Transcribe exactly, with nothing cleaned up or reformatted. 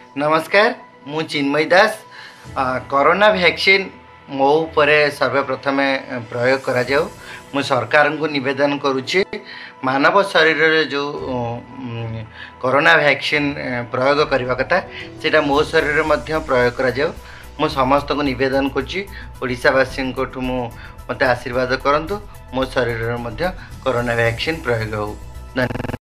नमस्कार मु चिन्मय दास corona vaccine मो उपरे सर्वप्रथम प्रयोग करा जाऊ मु सरकार को निवेदन करुच्ची मानव शरीर रे जो कोरोना वैक्सीन प्रयोग करने कथा सेटा मो शरीर में प्रयोग करा जाऊ मु समस्त को निवेदन करुच्ची ओडिशावासी को मु मते आशीर्वाद करंतु मो शरीर में कोरोना वैक्सीन प्रयोग हो। धन्यवाद।